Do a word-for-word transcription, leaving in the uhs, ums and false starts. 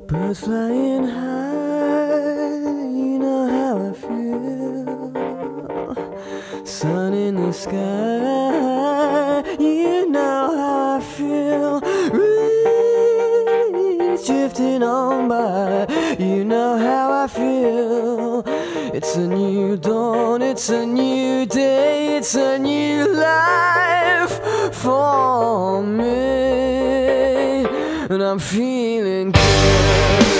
Birds flying high, you know how I feel. Sun in the sky, you know how I feel. Breeze drifting on by, you know how I feel. It's a new dawn, it's a new day, it's a new life for me. And I'm feeling good.